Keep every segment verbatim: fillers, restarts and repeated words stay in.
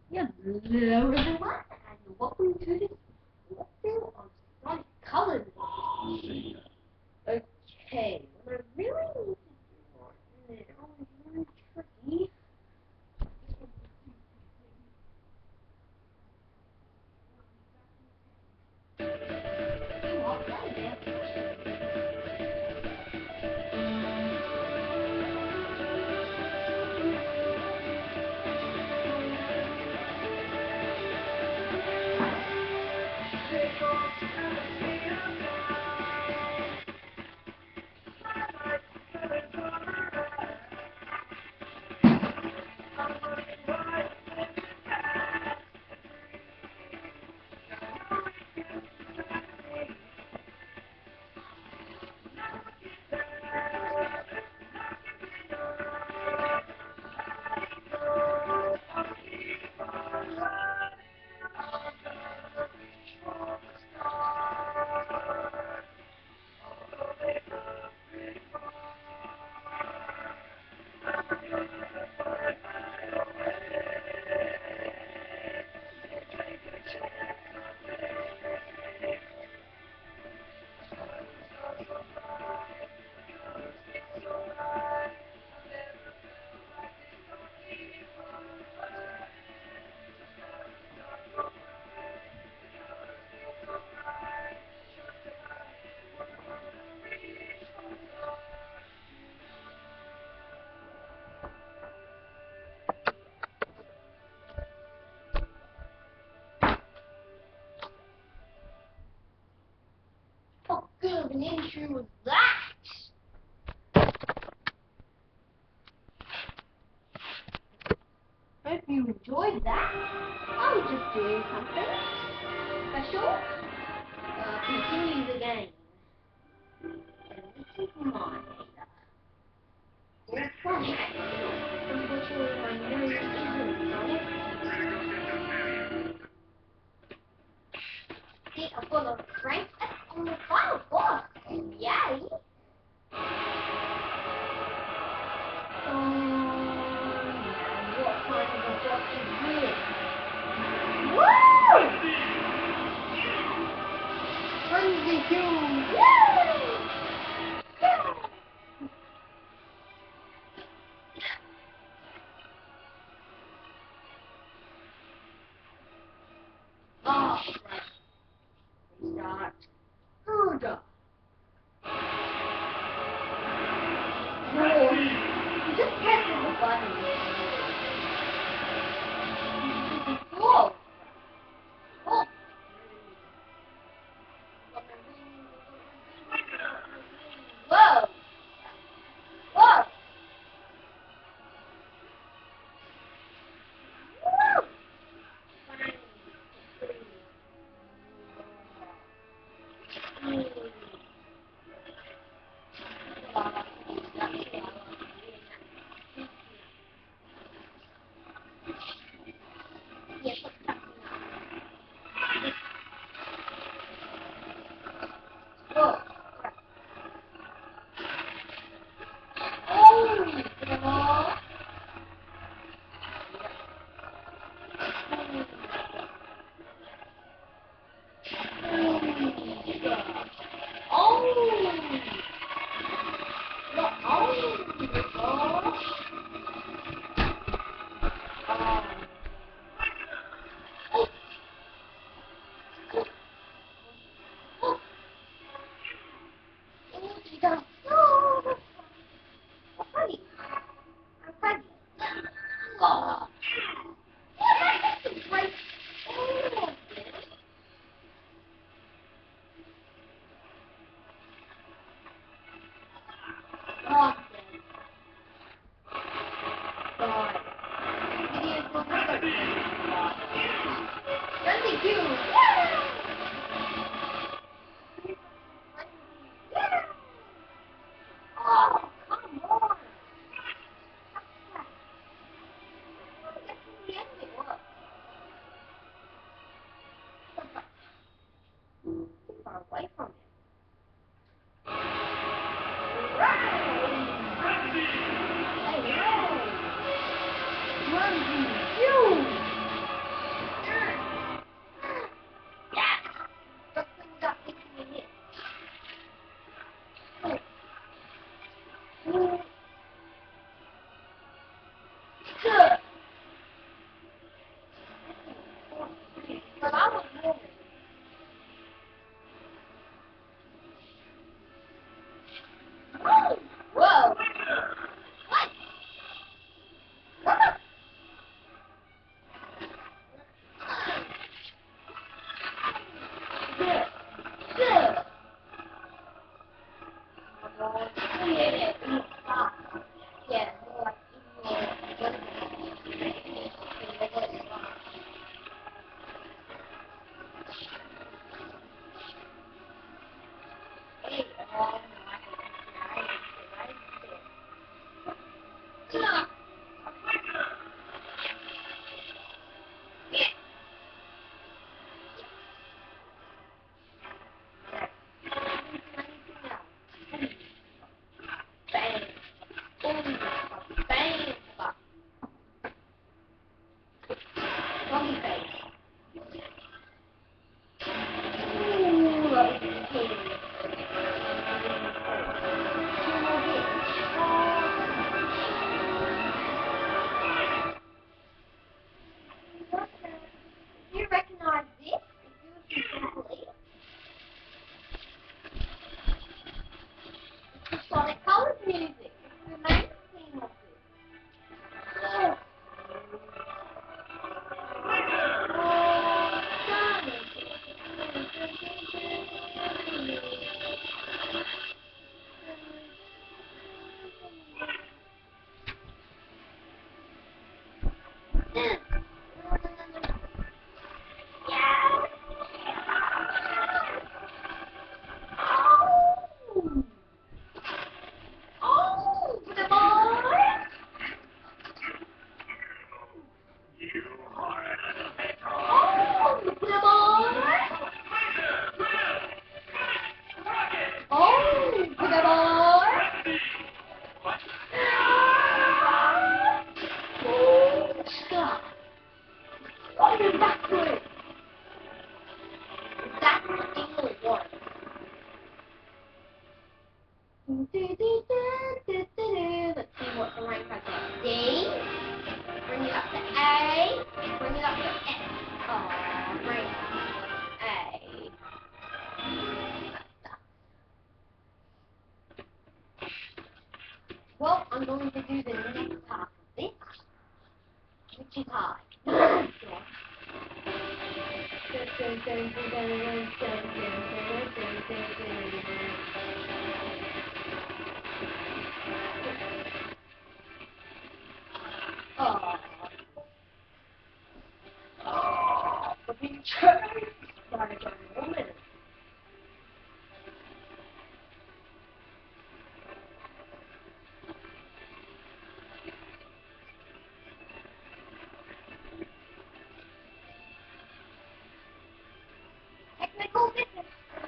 Yeah, hello everyone, and welcome to this walkthrough of Sonic Colors. Okay, what I really need to do now is really tricky. Oh, that is What good of an intro was that? Hope you enjoyed that. I was just doing something special. Uh, continue the game. And this is my data. It's Sonic. Unfortunately, my nose isn't Sonic. See, I've got a rank on the final boss. Yay! Frenzy Cube! Yay! Oh, restart. Urga. No, you just pressing the button. Whoa! Oh! Whoa! Whoa! Woo! Far away from it. Hey, hey! Run, you! pie. Oh. Oh, the picture. Gotta get a woman. Technical difference.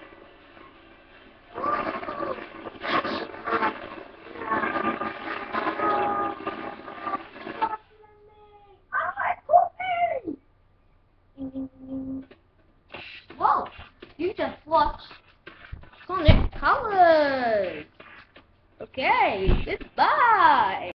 Whoa! You just watched Sonic Colors. Okay, goodbye.